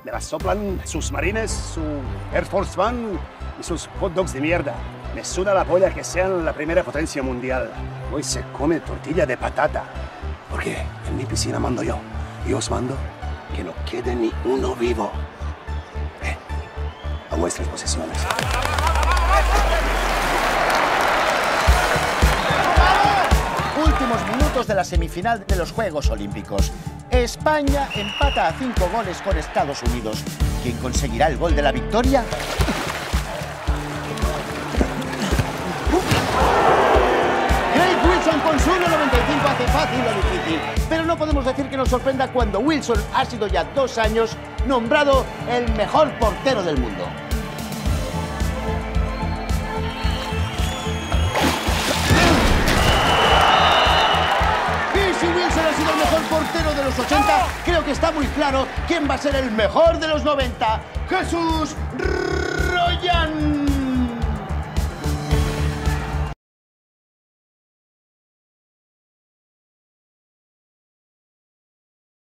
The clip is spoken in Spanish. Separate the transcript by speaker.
Speaker 1: Me la soplan sus marines, su Air Force One y sus hot dogs de mierda. Me suda la polla que sean la primera potencia mundial. Hoy se come tortilla de patata. Porque en mi piscina mando yo. Y os mando que no quede ni uno vivo. A vuestras posiciones.
Speaker 2: Últimos minutos de la semifinal de los Juegos Olímpicos. España empata a 5 goles con Estados Unidos. ¿Quién conseguirá el gol de la victoria? Craig Wilson con su 1.95 hace fácil lo difícil. Pero no podemos decir que nos sorprenda cuando Wilson ha sido ya 2 años nombrado el mejor portero del mundo. Portero de los 80, creo que está muy claro quién va a ser el mejor de los 90. ¡Jesús Royan!